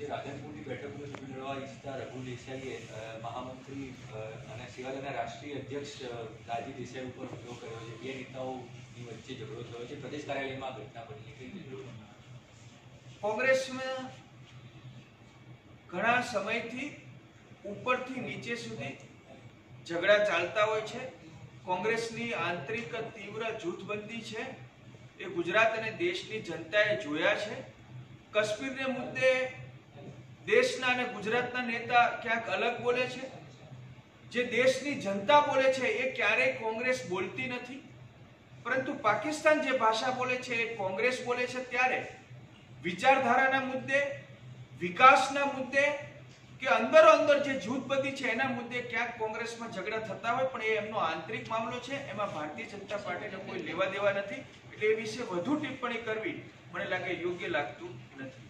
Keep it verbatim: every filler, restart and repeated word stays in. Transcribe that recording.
જે રાધનપુરની બેઠકનો ચૂંટણી લડવા ઈચ્છતા રઘુ દેસાઈએ મહામંત્રી અને સિવાલના રાષ્ટ્રીય અધ્યક્ષ રાજી દેસાઈ ઉપર હુમલો કર્યો છે. બે નેતાઓની વચ્ચે ઝઘડો થયો છે. પ્રદેશ કાર્યાલયમાં ઘટના બની છે. કોંગ્રેસમાં ઘણા સમયથી ઉપરથી નીચે સુધી ઝઘડા ચાલતા હોય છે. કોંગ્રેસની આંતરિક તીવ્ર જૂથબંધી છે એ ગુજરાત અને દેશની જનતાએ જોયા છે. કાશ્મીરને મુદ્દે દેશના અને ગુજરાતના નેતા ક્યાંક અલગ બોલે છે. જે દેશની જનતા બોલે છે એ ક્યારેય કોંગ્રેસ બોલતી નથી, પરંતુ પાકિસ્તાન જે ભાષા બોલે છે એ કોંગ્રેસ બોલે છે. ત્યારે વિચારધારાના મુદ્દે, વિકાસના મુદ્દે કે અંદરો અંદર જે જૂથબંધી છે એના મુદ્દે ક્યાંક કોંગ્રેસમાં ઝઘડા થતા હોય, પણ એ એમનો આંતરિક મામલો છે. એમાં ભારતીય જનતા પાર્ટીને કોઈ લેવા દેવા નથી. એટલે એ વિશે વધુ ટિપ્પણી કરવી મને લાગે યોગ્ય લાગતું નથી.